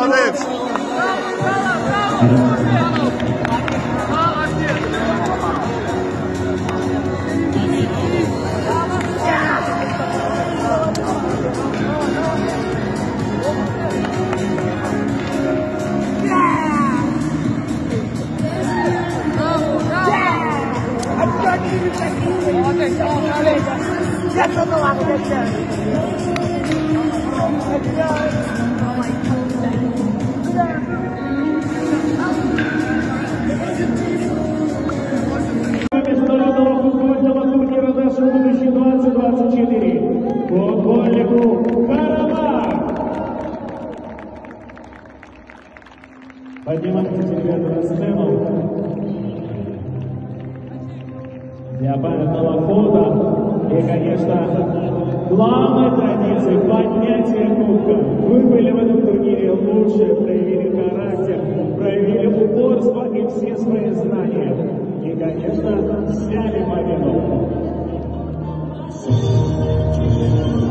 Молодець! Международного футбольного турнира нашего 2024 футбольнику Карабах. Поднимайтесь, ребята, на сцену для памятного фото и, конечно, главной традиции поднятия кубка. Вы были в этом турнире лучше, проявили характер, проявили упорство и все свои знания. И, конечно, сняли победу.